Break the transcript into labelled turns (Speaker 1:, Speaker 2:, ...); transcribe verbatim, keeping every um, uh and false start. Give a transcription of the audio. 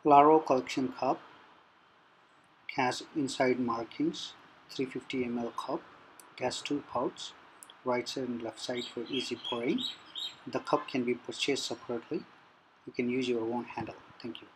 Speaker 1: Larval collection cup has inside markings, three hundred fifty milliliter cup. It has two pouches, right side and left side for easy pouring. The cup can be purchased separately. You can use your own handle. Thank you.